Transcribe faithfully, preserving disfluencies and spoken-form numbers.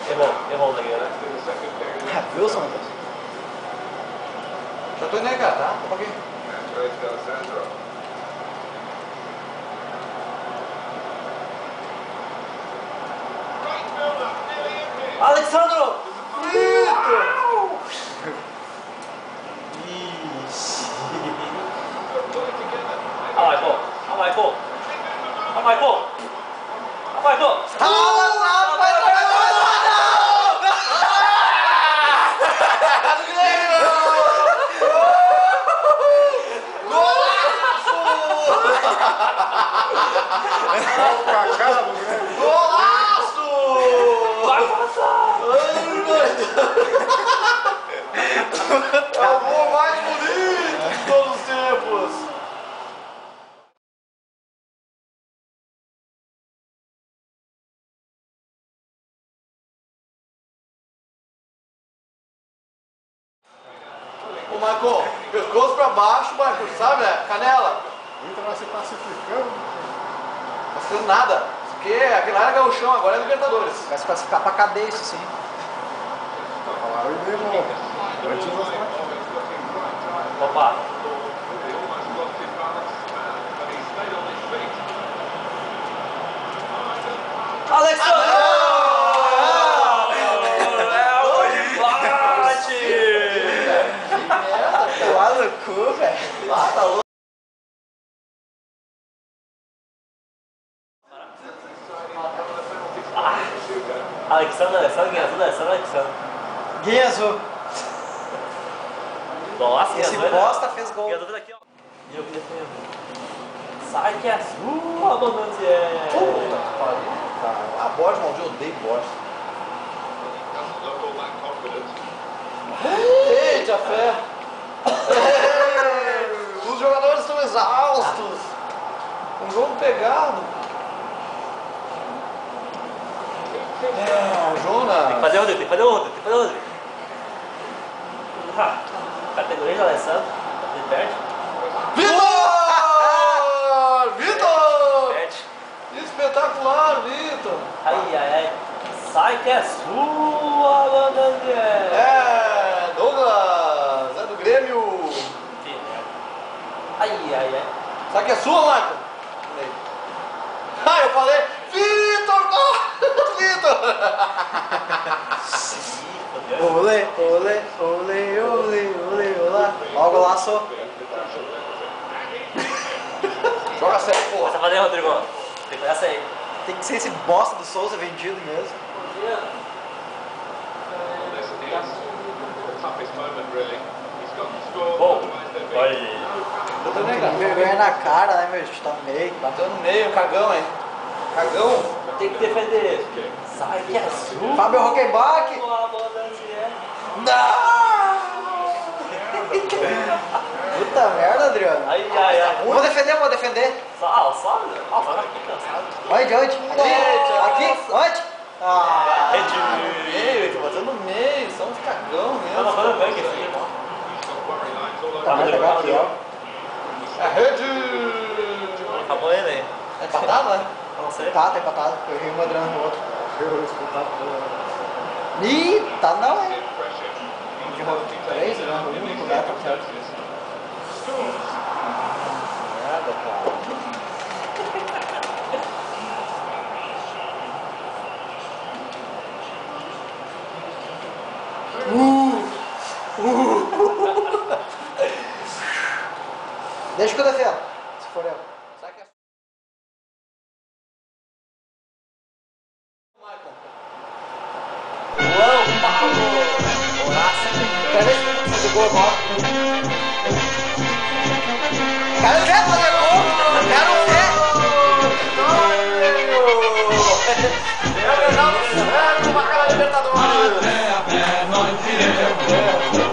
Errou, errou o zagueiro. Viu, São Mateus? Já tô indo aí, cara, tá? Tô aqui. Alexandro! Ah, Michael! Ah, Michael! Ah, Michael! Ah, Michael! Ah, vai Golaço! Vai passar! É o gol mais bonito de todos os tempos! Ô Marco, pescoço pra baixo, Marco, sabe? Canela. O Inter vai se classificando. Não tá fazendo nada. Porque aquele lá era gauchão, agora é Libertadores. Vai se classificar pra cadeia, isso sim. Falaram e demorou. Antes das partidas. Opa! Alexandre! É o empate! Lá no cu, velho. Ah, tá louco. Alexandre, Alexandre, Alexandre, Alexandre, Alexandre. Guia azul. Nossa, Esse Guia azul, bosta né? fez gol. Guia azul daqui, ó. E eu queria ser. Sai que é sua, Bonanzier! Puta que pariu, cara. Ah, Borges, maldito, eu odeio Borges. Eita, fé! Os jogadores estão exaustos. Um jogo pegado. É, Jonas. Tem que fazer o Rodrigo, tem que fazer o Rodrigo, tem que fazer o Rodrigo. Ah, categoria de Alessandro, ele perde. Vitor! Vitor! Perde. Espetacular, Vitor! Ai, ai, ai. Sai que é sua, Bonanzier! É, Douglas, é do Grêmio. Que merda. Ai, ai, ai. Sabe que é sua, Marco? Ah, eu falei, Vitor! Vitor! Olê, olê, olê, olê, olê, olá. Ó o golaço. Joga sério, Você porra. vai fazer, Rodrigo? Tem que fazer essa aí. Tem que ser esse bosta do Souza vendido mesmo. Bom, vai. Bateu nem, Tem cara. vergonha na cara, né, meu? A gente tá no meio. Bateu no meio, cagão, hein? Cagão. Tem que defender. Sai que é sua. Fábio Rockenbach. Bonanzier. Não! Puta merda, Adriano. Ai, ai, ai. Vou defender, vou defender. Só, ah, só, ah, só aqui, cansado. Onde, onde? Aqui? Aqui? Onde? Ah, Rede. Meio, tô batendo no meio, são uns cagão Tá mesmo. batendo bem, que filho. tá, vai pegar aqui, ó. É rede! Acabou ele aí. É empatado, né? Não sei. Tá, tá empatado. Eu errei um Adriano no outro. Eu espetáculo. Ih, tá não, hein? De novo, três, Adriano, um, único, né? Tá certo. Nada, cara. Uh! Uh! Deixa que eu defendo, se for eu. Sabe que é... João Paulo. Horácio. Quero ver se eu vou fazer gol agora. Quero ver fazer gol! Quero ver! É o Grenal do Céu, uma cara Libertadores! Até a pé nós iremos.